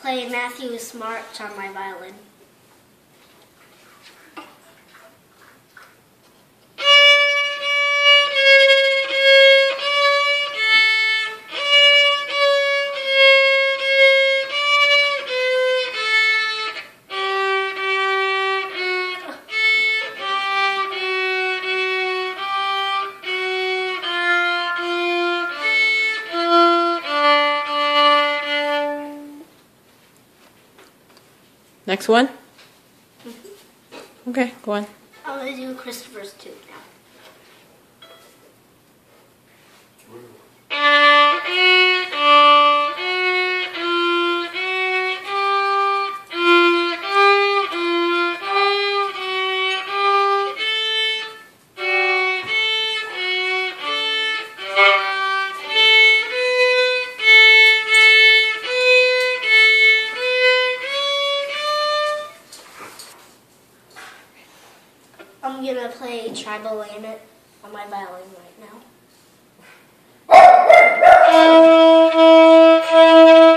play Matthew's March on my violin. Next one? Okay, go on. I'm going to do Christopher's too now. I'm going to play Tribal Lament on my violin right now.